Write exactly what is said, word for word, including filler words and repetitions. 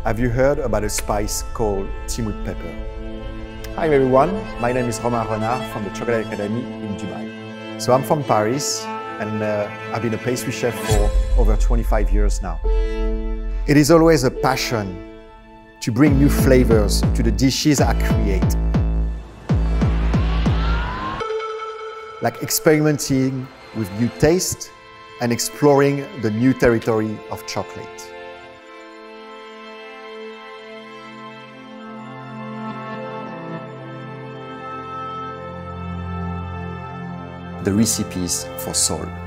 Have you heard about a spice called timut pepper? Hi everyone, my name is Romain Renard from the Chocolate Academy in Dubai. So I'm from Paris and uh, I've been a pastry chef for over twenty-five years now. It is always a passion to bring new flavors to the dishes I create. Like experimenting with new taste and exploring the new territory of chocolate. The recipes for soul.